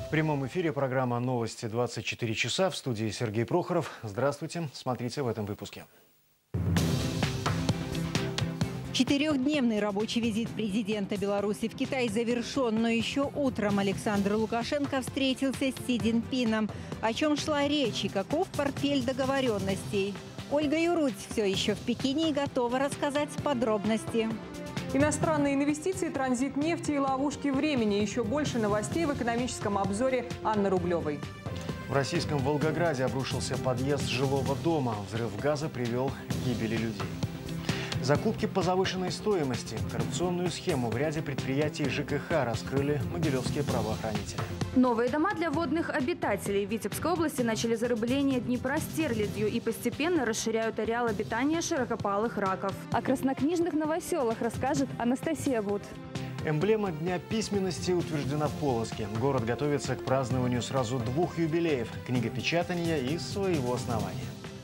В прямом эфире программа «Новости 24 часа». В студии Сергей Прохоров. Здравствуйте. Смотрите в этом выпуске. Четырехдневный рабочий визит президента Беларуси в Китай завершен, но еще утром Александр Лукашенко встретился с Си Цзиньпином. О чем шла речь и каков портфель договоренностей? Ольга Юруть все еще в Пекине и готова рассказать подробности. Иностранные инвестиции, транзит нефти и ловушки времени. Еще больше новостей в экономическом обзоре Анны Рублевой. В российском Волгограде обрушился подъезд жилого дома. Взрыв газа привел к гибели людей. Закупки по завышенной стоимости. Коррупционную схему в ряде предприятий ЖКХ раскрыли могилевские правоохранители. Новые дома для водных обитателей. В Витебской области начали зарыбление Днепра стерлядью и постепенно расширяют ареал обитания широкопалых раков. О краснокнижных новоселах расскажет Анастасия Гуд. Эмблема Дня письменности утверждена в Полоцке. Город готовится к празднованию сразу двух юбилеев – книгопечатания и своего основания.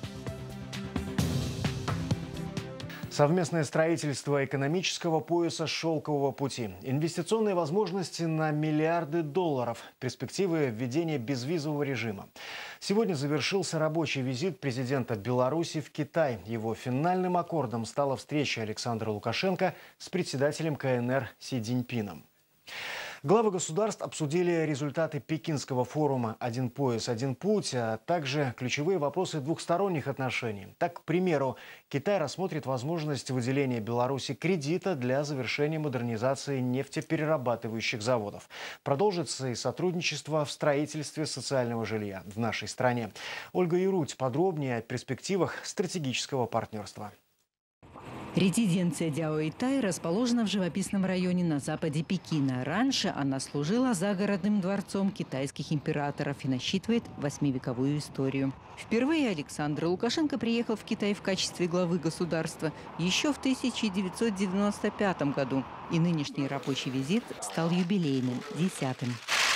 Совместное строительство экономического пояса «Шелкового пути». Инвестиционные возможности на миллиарды долларов. Перспективы введения безвизового режима. Сегодня завершился рабочий визит президента Беларуси в Китай. Его финальным аккордом стала встреча Александра Лукашенко с председателем КНР Си Цзиньпином. Главы государств обсудили результаты пекинского форума «Один пояс, один путь», а также ключевые вопросы двухсторонних отношений. Так, к примеру, Китай рассмотрит возможность выделения Беларуси кредита для завершения модернизации нефтеперерабатывающих заводов. Продолжится и сотрудничество в строительстве социального жилья в нашей стране. Ольга Юруть подробнее о перспективах стратегического партнерства. Резиденция Дяо Итай расположена в живописном районе на западе Пекина. Раньше она служила загородным дворцом китайских императоров и насчитывает 8-вековую историю. Впервые Александр Лукашенко приехал в Китай в качестве главы государства еще в 1995 году. И нынешний рабочий визит стал юбилейным, 10-м.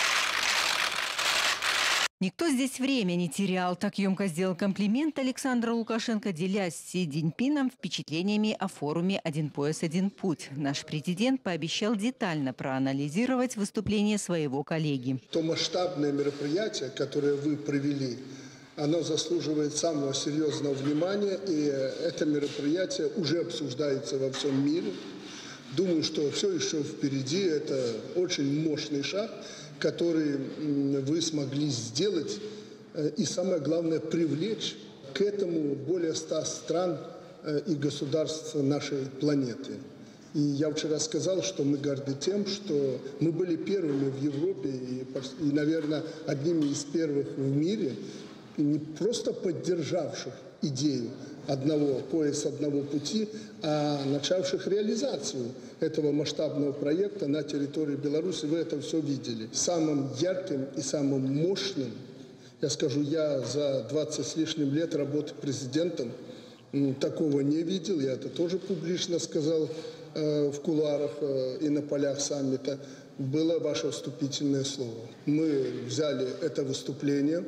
Никто здесь время не терял. Так емко сделал комплимент Александр Лукашенко, делясь с Си Цзиньпином впечатлениями о форуме «Один пояс, один путь». Наш президент пообещал детально проанализировать выступление своего коллеги. То масштабное мероприятие, которое вы провели, оно заслуживает самого серьезного внимания. И это мероприятие уже обсуждается во всем мире. Думаю, что все еще впереди. Это очень мощный шаг, который вы смогли сделать, и самое главное, привлечь к этому более 100 стран и государств нашей планеты. И я вчера сказал, что мы горды тем, что мы были первыми в Европе и, наверное, одними из первых в мире, не просто поддержавших идею одного пояса, одного пути, а начавших реализацию этого масштабного проекта на территории Беларуси. Вы это все видели. Самым ярким и самым мощным, я скажу, я за 20 с лишним лет работы президентом такого не видел. Я это тоже публично сказал в кулуарах и на полях саммита. Было ваше вступительное слово. Мы взяли это выступление.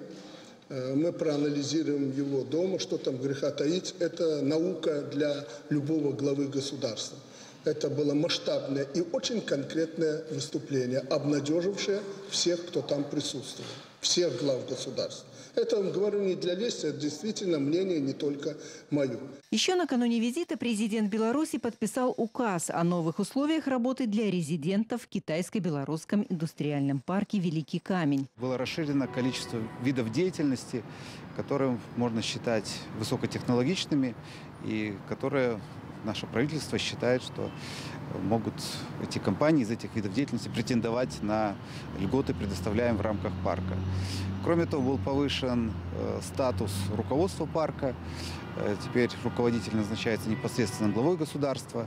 Мы проанализируем его дома, что там греха таить. Это наука для любого главы государства. Это было масштабное и очень конкретное выступление, обнадежившее всех, кто там присутствовал, всех глав государств. Это, говорю, не для лести, это действительно мнение не только мое. Еще накануне визита президент Беларуси подписал указ о новых условиях работы для резидентов в китайско-белорусском индустриальном парке «Великий камень». Было расширено количество видов деятельности, которые можно считать высокотехнологичными и которые наше правительство считает, что могут эти компании из этих видов деятельности претендовать на льготы, предоставляемые в рамках парка. Кроме того, был повышен статус руководства парка. Теперь руководитель назначается непосредственно главой государства.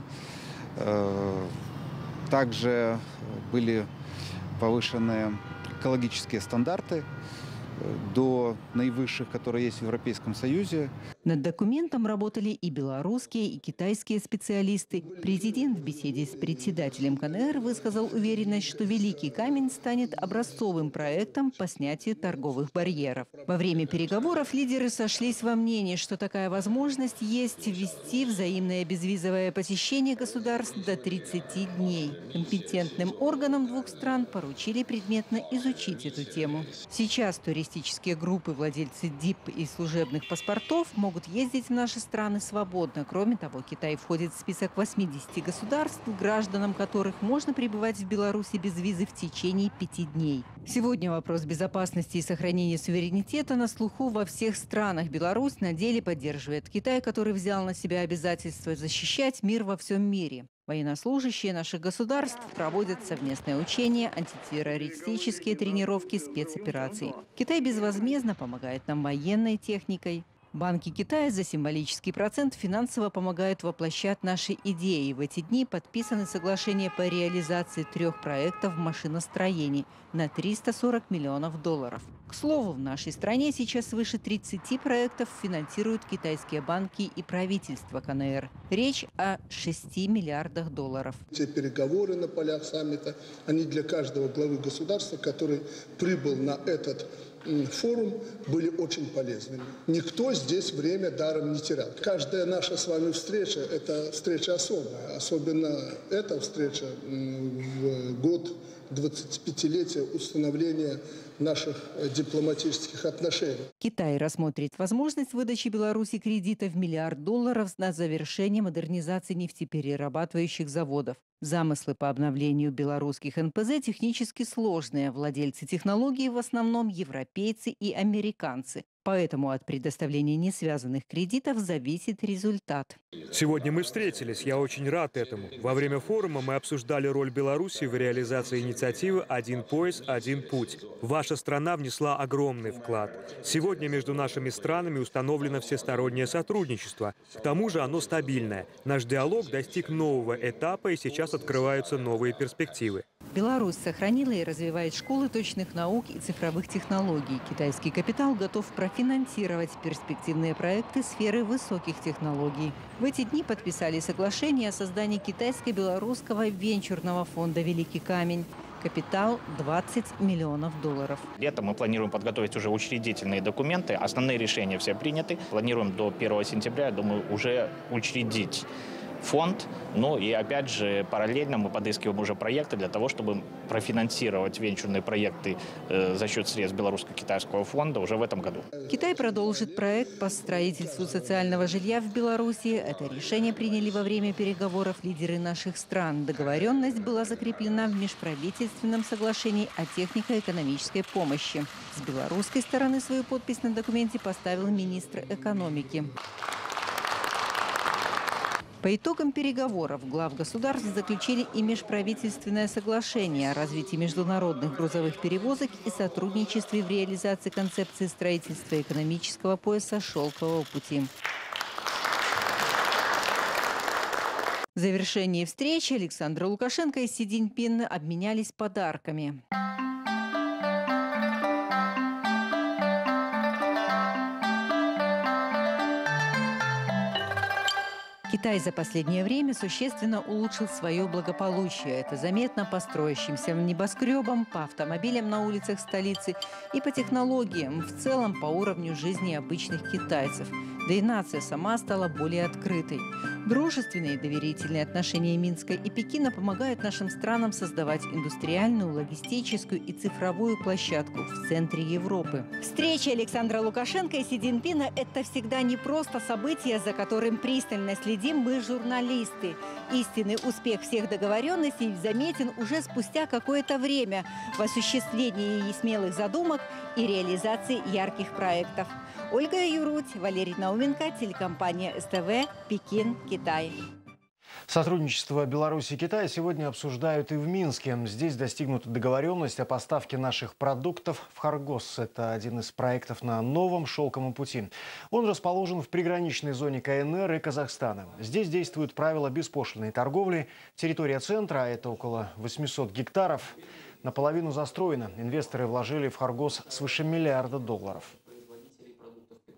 Также были повышены экологические стандарты до наивысших, которые есть в Европейском Союзе. Над документом работали и белорусские, и китайские специалисты. Президент в беседе с председателем КНР высказал уверенность, что Великий камень станет образцовым проектом по снятию торговых барьеров. Во время переговоров лидеры сошлись во мнении, что такая возможность есть ввести взаимное безвизовое посещение государств до 30 дней. Компетентным органам двух стран поручили предметно изучить эту тему. Сейчас туристические группы, владельцы ДИП и служебных паспортов могут ездить в наши страны свободно. Кроме того, Китай входит в список 80 государств, гражданам которых можно пребывать в Беларуси без визы в течение 5 дней. Сегодня вопрос безопасности и сохранения суверенитета на слуху во всех странах. Беларусь на деле поддерживает Китай, который взял на себя обязательство защищать мир во всем мире. Военнослужащие наших государств проводят совместные учения, антитеррористические тренировки, спецоперации. Китай безвозмездно помогает нам военной техникой. Банки Китая за символический процент финансово помогают воплощать наши идеи. В эти дни подписаны соглашения по реализации 3 проектов в машиностроении на 340 миллионов долларов. К слову, в нашей стране сейчас свыше 30 проектов финансируют китайские банки и правительство КНР. Речь о 6 миллиардах долларов. Те переговоры на полях саммита, они для каждого главы государства, который прибыл на этот форум, были очень полезными. Никто здесь время даром не терял. Каждая наша с вами встреча – это встреча особая. Особенно эта встреча в год 25-летия установления наших дипломатических отношений. Китай рассмотрит возможность выдачи Беларуси кредита в $1 миллиард на завершение модернизации нефтеперерабатывающих заводов. Замыслы по обновлению белорусских НПЗ технически сложные. Владельцы технологий в основном европейцы и американцы. Поэтому от предоставления несвязанных кредитов зависит результат. Сегодня мы встретились. Я очень рад этому. Во время форума мы обсуждали роль Беларуси в реализации инициативы «Один пояс, один путь». Ваша страна внесла огромный вклад. Сегодня между нашими странами установлено всестороннее сотрудничество. К тому же оно стабильное. Наш диалог достиг нового этапа, и сейчас открываются новые перспективы. Беларусь сохранила и развивает школы точных наук и цифровых технологий. Китайский капитал готов профинансировать перспективные проекты сферы высоких технологий. В эти дни подписали соглашение о создании китайско-белорусского венчурного фонда «Великий камень». Капитал $20 миллионов. Летом мы планируем подготовить уже учредительные документы. Основные решения все приняты. Планируем до 1 сентября, думаю, уже учредить фонд. Ну и опять же параллельно мы подыскиваем уже проекты для того, чтобы профинансировать венчурные проекты за счет средств Белорусско-китайского фонда уже в этом году. Китай продолжит проект по строительству социального жилья в Беларуси. Это решение приняли во время переговоров лидеры наших стран. Договоренность была закреплена в межправительственном соглашении о технико-экономической помощи. С белорусской стороны свою подпись на документе поставил министр экономики. По итогам переговоров глав государств заключили и межправительственное соглашение о развитии международных грузовых перевозок и сотрудничестве в реализации концепции строительства экономического пояса «Шелкового пути». В завершении встречи Александр Лукашенко и Си Цзиньпин обменялись подарками. Китай за последнее время существенно улучшил свое благополучие. Это заметно по строящимся небоскребам, по автомобилям на улицах столицы и по технологиям, в целом по уровню жизни обычных китайцев. Да и нация сама стала более открытой. Дружественные и доверительные отношения Минска и Пекина помогают нашим странам создавать индустриальную, логистическую и цифровую площадку в центре Европы. Встреча Александра Лукашенко и Си Цзиньпина – это всегда не просто событие, за которым пристально следим мы, журналисты. Истинный успех всех договоренностей заметен уже спустя какое-то время в осуществлении смелых задумок и реализации ярких проектов. Ольга Юруть, Валерий Науменко, телекомпания СТВ, Пекин, Китай. Сотрудничество Беларуси и Китая сегодня обсуждают и в Минске. Здесь достигнута договоренность о поставке наших продуктов в Хоргос. Это один из проектов на новом шелковом пути. Он расположен в приграничной зоне КНР и Казахстана. Здесь действуют правила беспошлинной торговли. Территория центра, а это около 800 гектаров, наполовину застроена. Инвесторы вложили в Хоргос свыше $1 миллиарда.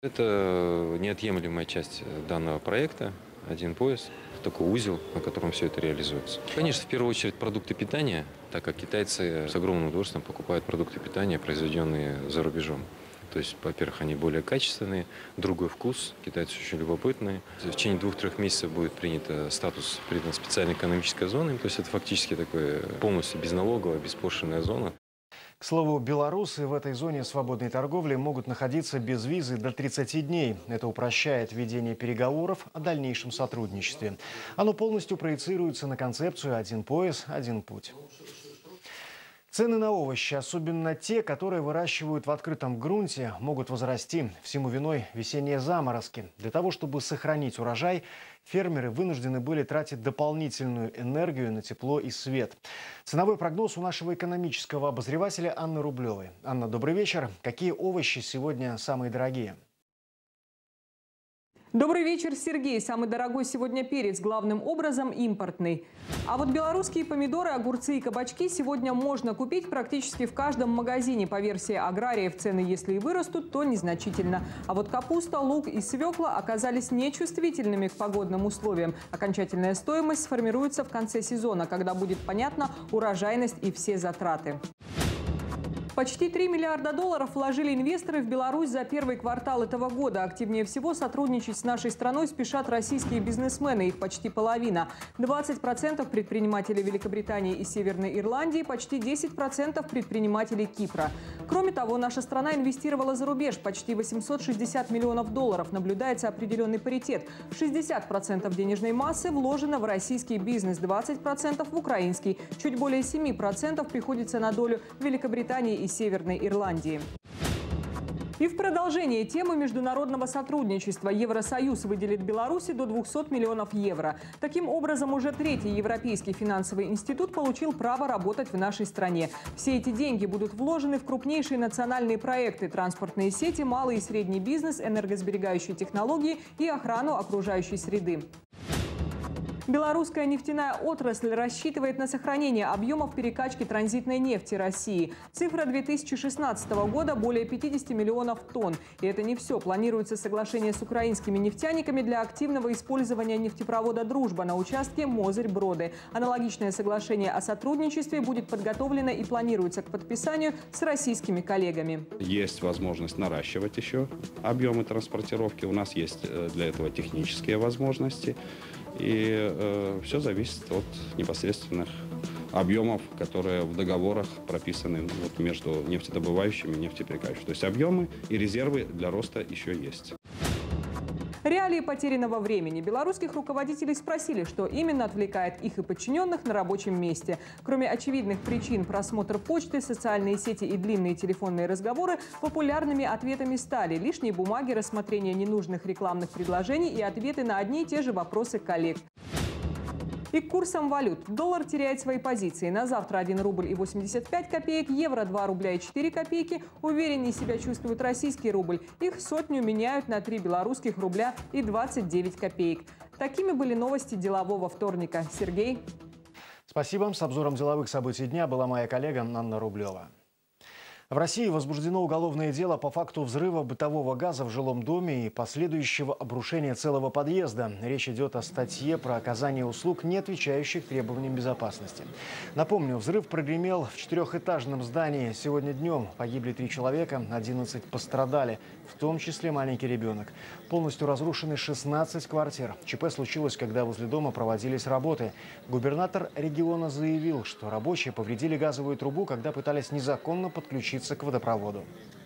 Это неотъемлемая часть данного проекта. Один пояс, такой узел, на котором все это реализуется. Конечно, в первую очередь продукты питания, так как китайцы с огромным удовольствием покупают продукты питания, произведенные за рубежом. То есть, во-первых, они более качественные, другой вкус, китайцы очень любопытные. В течение 2-3 месяцев будет принят статус специальной экономической зоны. То есть это фактически такая полностью безналоговая, беспошлинная зона. К слову, белорусы в этой зоне свободной торговли могут находиться без визы до 30 дней. Это упрощает ведение переговоров о дальнейшем сотрудничестве. Оно полностью проецируется на концепцию «один пояс, один путь». Цены на овощи, особенно те, которые выращивают в открытом грунте, могут возрасти. Всему виной весенние заморозки. Для того, чтобы сохранить урожай, фермеры вынуждены были тратить дополнительную энергию на тепло и свет. Ценовой прогноз у нашего экономического обозревателя Анны Рублевой. Анна, добрый вечер. Какие овощи сегодня самые дорогие? Добрый вечер, Сергей. Самый дорогой сегодня перец, главным образом импортный. А вот белорусские помидоры, огурцы и кабачки сегодня можно купить практически в каждом магазине. По версии аграриев, цены, если и вырастут, то незначительно. А вот капуста, лук и свекла оказались нечувствительными к погодным условиям. Окончательная стоимость сформируется в конце сезона, когда будет понятна урожайность и все затраты. Почти $3 миллиарда вложили инвесторы в Беларусь за первый квартал этого года. Активнее всего сотрудничать с нашей страной спешат российские бизнесмены, их почти половина. 20% предпринимателей Великобритании и Северной Ирландии, почти 10% предпринимателей Кипра. Кроме того, наша страна инвестировала за рубеж почти $860 миллионов. Наблюдается определенный паритет. 60% денежной массы вложено в российский бизнес, 20% в украинский. Чуть более 7% приходится на долю Великобритании и Северной Ирландии. И в продолжение темы международного сотрудничества Евросоюз выделит Беларуси до 200 миллионов евро. Таким образом, уже третий Европейский финансовый институт получил право работать в нашей стране. Все эти деньги будут вложены в крупнейшие национальные проекты: транспортные сети, малый и средний бизнес, энергосберегающие технологии и охрану окружающей среды. Белорусская нефтяная отрасль рассчитывает на сохранение объемов перекачки транзитной нефти России. Цифра 2016 года – более 50 миллионов тонн. И это не все. Планируется соглашение с украинскими нефтяниками для активного использования нефтепровода «Дружба» на участке Мозырь-Броды. Аналогичное соглашение о сотрудничестве будет подготовлено и планируется к подписанию с российскими коллегами. Есть возможность наращивать еще объемы транспортировки. У нас есть для этого технические возможности. И все зависит от непосредственных объемов, которые в договорах прописаны между нефтедобывающими и нефтеперекачивающими. То есть объемы и резервы для роста еще есть. Реалии потерянного времени. Белорусских руководителей спросили, что именно отвлекает их и подчиненных на рабочем месте. Кроме очевидных причин, просмотр почты, социальные сети и длинные телефонные разговоры, популярными ответами стали лишние бумаги, рассмотрение ненужных рекламных предложений и ответы на одни и те же вопросы коллег. И к курсам валют. Доллар теряет свои позиции. На завтра 1 рубль и 85 копеек, евро 2 рубля и 4 копейки. Увереннее себя чувствует российский рубль. Их сотню меняют на 3 белорусских рубля и 29 копеек. Такими были новости делового вторника. Сергей. Спасибо. С обзором деловых событий дня была моя коллега Анна Рублева. В России возбуждено уголовное дело по факту взрыва бытового газа в жилом доме и последующего обрушения целого подъезда. Речь идет о статье про оказание услуг, не отвечающих требованиям безопасности. Напомню, взрыв прогремел в 4-этажном здании. Сегодня днем погибли 3 человека, 11 пострадали, в том числе маленький ребенок. Полностью разрушены 16 квартир. ЧП случилось, когда возле дома проводились работы. Губернатор региона заявил, что рабочие повредили газовую трубу, когда пытались незаконно подключиться к водопроводу.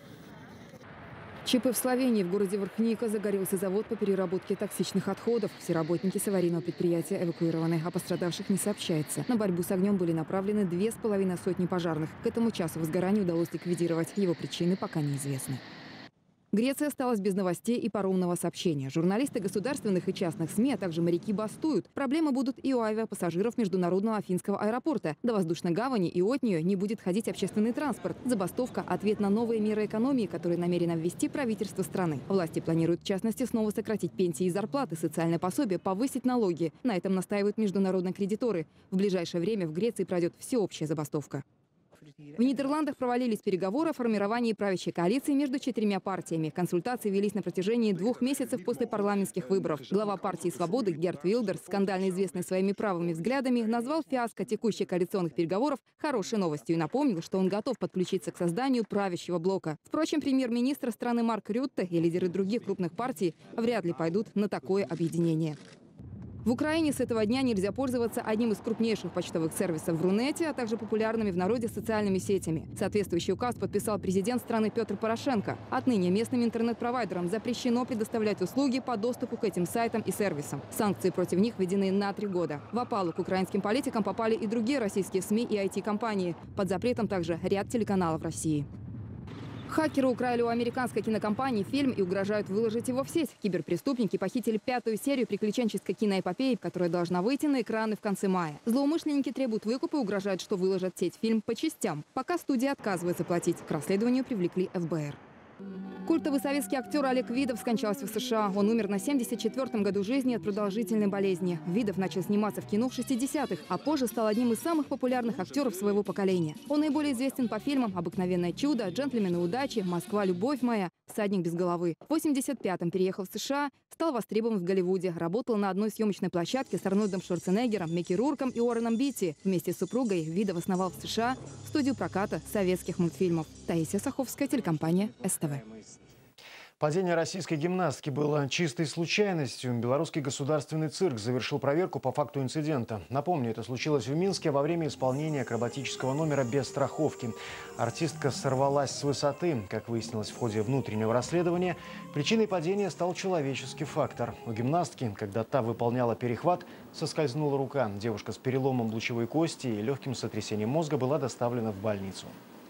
ЧП в Словении. В городе Верхника загорелся завод по переработке токсичных отходов. Все работники с аварийного предприятия эвакуированы. О пострадавших не сообщается. На борьбу с огнем были направлены 2,5 сотни пожарных. К этому часу возгорание удалось ликвидировать. Его причины пока неизвестны. Греция осталась без новостей и паромного сообщения. Журналисты государственных и частных СМИ, а также моряки бастуют. Проблемы будут и у авиапассажиров международного Афинского аэропорта. До воздушной гавани и от нее не будет ходить общественный транспорт. Забастовка – ответ на новые меры экономии, которые намерено ввести правительство страны. Власти планируют, в частности, снова сократить пенсии и зарплаты, социальное пособие, повысить налоги. На этом настаивают международные кредиторы. В ближайшее время в Греции пройдет всеобщая забастовка. В Нидерландах провалились переговоры о формировании правящей коалиции между 4 партиями. Консультации велись на протяжении 2 месяцев после парламентских выборов. Глава партии «Свободы» Герт Вилдерс, скандально известный своими правыми взглядами, назвал фиаско текущих коалиционных переговоров хорошей новостью и напомнил, что он готов подключиться к созданию правящего блока. Впрочем, премьер-министр страны Марк Рютте и лидеры других крупных партий вряд ли пойдут на такое объединение. В Украине с этого дня нельзя пользоваться одним из крупнейших почтовых сервисов в Рунете, а также популярными в народе социальными сетями. Соответствующий указ подписал президент страны Петр Порошенко. Отныне местным интернет-провайдерам запрещено предоставлять услуги по доступу к этим сайтам и сервисам. Санкции против них введены на 3 года. В опалу к украинским политикам попали и другие российские СМИ и IT-компании. Под запретом также ряд телеканалов России. Хакеры украли у американской кинокомпании фильм и угрожают выложить его в сеть. Киберпреступники похитили 5-ю серию приключенческой киноэпопеи, которая должна выйти на экраны в конце мая. Злоумышленники требуют выкупа и угрожают, что выложат в сеть фильм по частям. Пока студия отказывается платить. К расследованию привлекли ФБР. Культовый советский актер Олег Видов скончался в США. Он умер на 74-м году жизни от продолжительной болезни. Видов начал сниматься в кино в 60-х, а позже стал одним из самых популярных актеров своего поколения. Он наиболее известен по фильмам «Обыкновенное чудо», «Джентльмены удачи», «Москва, любовь моя», «Всадник без головы». В 85-м переехал в США, стал востребован в Голливуде. Работал на одной съемочной площадке с Арнольдом Шварценеггером, Микки Рурком и Уорреном Битти. Вместе с супругой Видов основал в США студию проката советских мультфильмов. Таисия Саховская, телекомпания СТВ. Падение российской гимнастки было чистой случайностью. Белорусский государственный цирк завершил проверку по факту инцидента. Напомню, это случилось в Минске во время исполнения акробатического номера без страховки. Артистка сорвалась с высоты. Как выяснилось в ходе внутреннего расследования, причиной падения стал человеческий фактор. У гимнастки, когда та выполняла перехват, соскользнула рука. Девушка с переломом лучевой кости и легким сотрясением мозга была доставлена в больницу.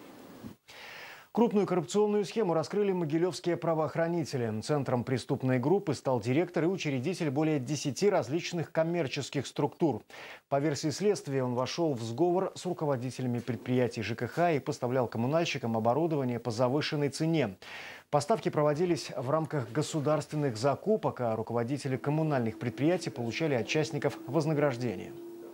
Крупную коррупционную схему раскрыли могилевские правоохранители. Центром преступной группы стал директор и учредитель более 10 различных коммерческих структур. По версии следствия, он вошел в сговор с руководителями предприятий ЖКХ и поставлял коммунальщикам оборудование по завышенной цене. Поставки проводились в рамках государственных закупок, а руководители коммунальных предприятий получали от частников вознаграждение.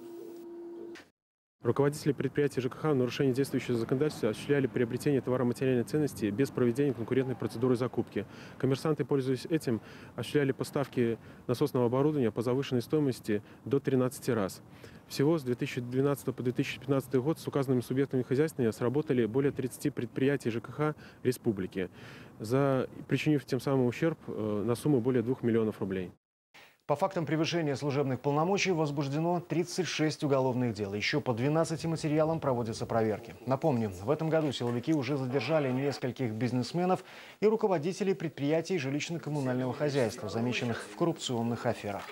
Руководители предприятий ЖКХ в нарушении действующего законодательства осуществляли приобретение товаро-материальной ценности без проведения конкурентной процедуры закупки. Коммерсанты, пользуясь этим, осуществляли поставки насосного оборудования по завышенной стоимости до 13 раз. Всего с 2012 по 2015 год с указанными субъектами хозяйствования сработали более 30 предприятий ЖКХ республики, причинив тем самым ущерб на сумму более 2 миллионов рублей. По фактам превышения служебных полномочий возбуждено 36 уголовных дел. Еще по 12 материалам проводятся проверки. Напомню, в этом году силовики уже задержали нескольких бизнесменов и руководителей предприятий жилищно-коммунального хозяйства, замеченных в коррупционных аферах.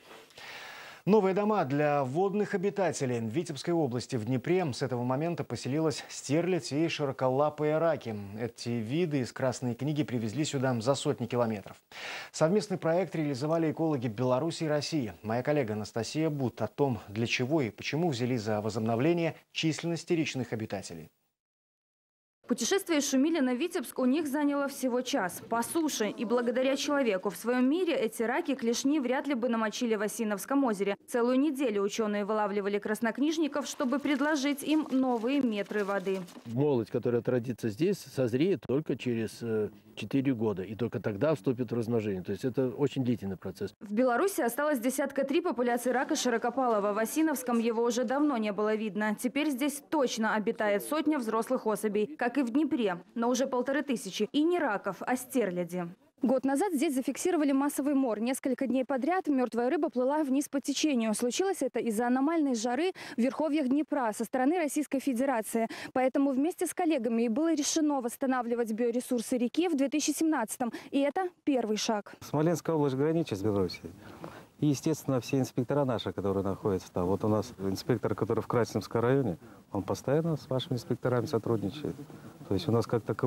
Новые дома для водных обитателей. В Витебской области в Днепре с этого момента поселилась стерлядь и широколапые раки. Эти виды из Красной книги привезли сюда за сотни километров. Совместный проект реализовали экологи Беларуси и России. Моя коллега Анастасия Бут о том, для чего и почему взялись за возобновление численности речных обитателей. Путешествие из Шумилина в Витебск у них заняло всего час. По суше. И благодаря человеку в своем мире эти раки клешни вряд ли бы намочили в Осиновском озере. Целую неделю ученые вылавливали краснокнижников, чтобы предложить им новые метры воды. Молодь, которая родится здесь, созреет только через 4 года. И только тогда вступит в размножение. То есть это очень длительный процесс. В Беларуси осталось 3 популяции рака широкопалого. В Осиновском его уже давно не было видно. Теперь здесь точно обитает сотня взрослых особей, как и в Днепре, но уже 1500. И не раков, а стерляди. Год назад здесь зафиксировали массовый мор. Несколько дней подряд мертвая рыба плыла вниз по течению. Случилось это из-за аномальной жары в верховьях Днепра со стороны Российской Федерации. Поэтому вместе с коллегами и было решено восстанавливать биоресурсы реки в 2017-м. И это первый шаг. Смоленская область граничит с Белоруссией. И, естественно, все инспектора наши, которые находятся там. Вот у нас инспектор, который в Красинском районе, он постоянно с вашими инспекторами сотрудничает. То есть у нас как таковой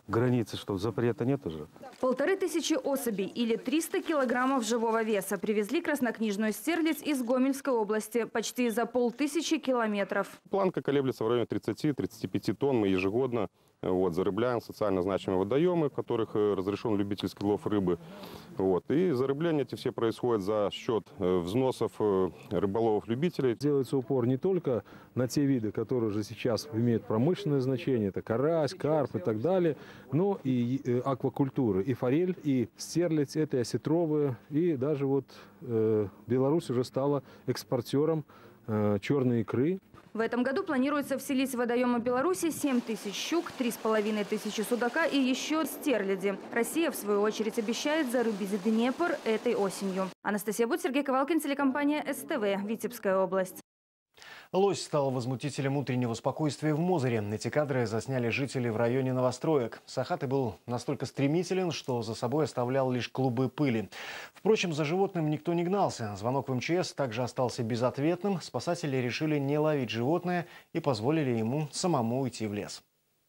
границы, что запрета нет уже. 1500 особей или 300 килограммов живого веса привезли краснокнижную стерлядь из Гомельской области почти за 1500 километров. Планка колеблется в районе 30-35 тонн. Мы ежегодно зарыбляем социально значимые водоемы, в которых разрешен любительский лов рыбы. И зарыбления эти все происходят за счет взносов рыболовов-любителей. Делается упор не только на те виды, которые уже сейчас имеют промышленное значение, это карась, карп и так далее, но и аквакультуры, и форель, и стерлядь, это и осетровые, и даже Беларусь уже стала экспортером черной икры. В этом году планируется вселить в водоемы Беларуси 7000 щук, 3500 судака и еще стерляди. Россия, в свою очередь, обещает зарыбить Днепр этой осенью. Анастасия Бут, Сергей Ковалкин, телекомпания СТВ, Витебская область. Лось стал возмутителем утреннего спокойствия в Мозыре. Эти кадры засняли жители в районе новостроек. Сахатый был настолько стремителен, что за собой оставлял лишь клубы пыли. Впрочем, за животным никто не гнался. Звонок в МЧС также остался безответным. Спасатели решили не ловить животное и позволили ему самому уйти в лес.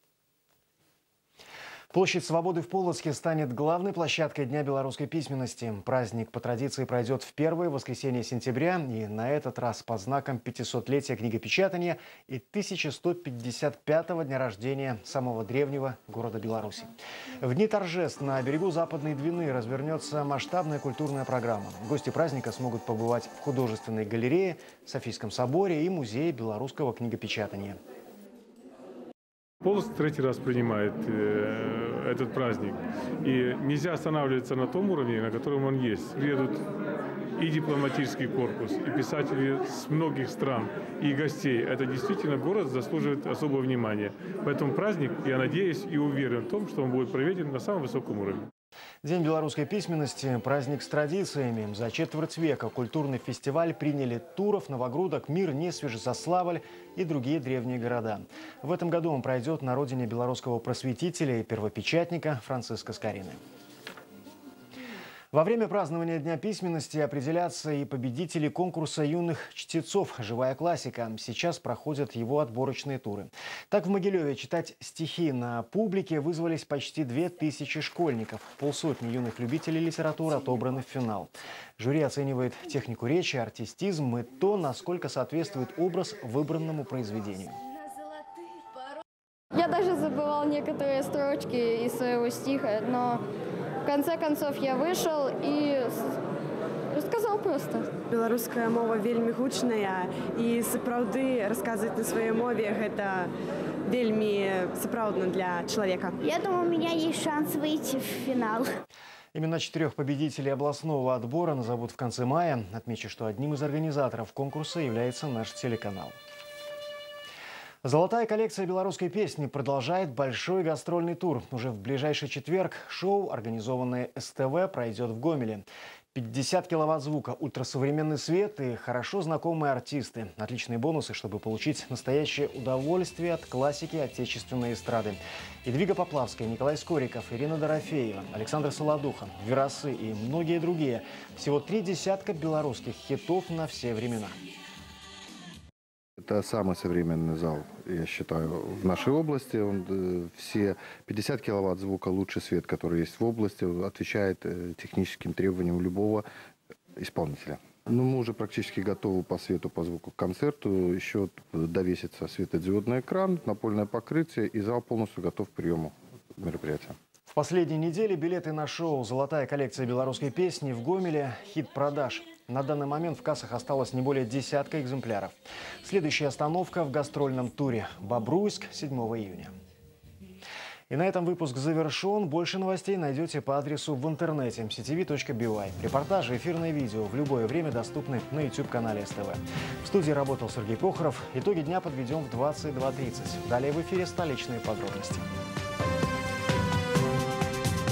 Площадь Свободы в Полоцке станет главной площадкой Дня белорусской письменности. Праздник по традиции пройдет в первое воскресенье сентября. И на этот раз под знаком 500-летия книгопечатания и 1155-го дня рождения самого древнего города Беларуси. В дни торжеств на берегу Западной Двины развернется масштабная культурная программа. Гости праздника смогут побывать в художественной галерее, Софийском соборе и музее белорусского книгопечатания. Полоцк третий раз принимает этот праздник. И нельзя останавливаться на том уровне, на котором он есть. Приедут и дипломатический корпус, и писатели с многих стран, и гостей. Это действительно город заслуживает особого внимания. Поэтому праздник, я надеюсь и уверен в том, что он будет проведен на самом высоком уровне. День белорусской письменности – праздник с традициями. За четверть века культурный фестиваль приняли Туров, Новогрудок, Мир, Несвеж, Заславль и другие древние города. В этом году он пройдет на родине белорусского просветителя и первопечатника Франциска Скорины. Во время празднования Дня письменности определятся и победители конкурса юных чтецов «Живая классика». Сейчас проходят его отборочные туры. Так, в Могилеве читать стихи на публике вызвались почти 2000 школьников. Полсотни юных любителей литературы отобраны в финал. Жюри оценивает технику речи, артистизм и то, насколько соответствует образ выбранному произведению. Я даже забывал некоторые строчки из своего стиха, но в конце концов я вышел и рассказал просто. Белорусская мова вельми гучная, и сапраўды рассказывать на своей мове это вельми сапраўдно для человека. Я думаю, у меня есть шанс выйти в финал. Имена 4 победителей областного отбора назовут в конце мая. Отмечу, что одним из организаторов конкурса является наш телеканал. Золотая коллекция белорусской песни продолжает большой гастрольный тур. Уже в ближайший четверг шоу, организованное СТВ, пройдет в Гомеле. 50 киловатт звука, ультрасовременный свет и хорошо знакомые артисты. Отличные бонусы, чтобы получить настоящее удовольствие от классики отечественной эстрады. Едвига Поплавская, Николай Скориков, Ирина Дорофеева, Александр Солодуха, Верасы и многие другие. Всего 3 десятка белорусских хитов на все времена. Это самый современный зал, я считаю, в нашей области. Все 50 киловатт звука, лучший свет, который есть в области, отвечает техническим требованиям любого исполнителя. Мы уже практически готовы по свету, по звуку к концерту. Еще довесится светодиодный экран, напольное покрытие, и зал полностью готов к приему мероприятия. В последние недели билеты на шоу «Золотая коллекция белорусской песни» в Гомеле – хит продаж. На данный момент в кассах осталось не более десятка экземпляров. Следующая остановка в гастрольном туре – Бобруйск, 7 июня. И на этом выпуск завершен. Больше новостей найдете по адресу в интернете mctv.by. Репортажи, эфирные видео в любое время доступны на YouTube-канале СТВ. В студии работал Сергей Прохоров. Итоги дня подведем в 22:30. Далее в эфире столичные подробности.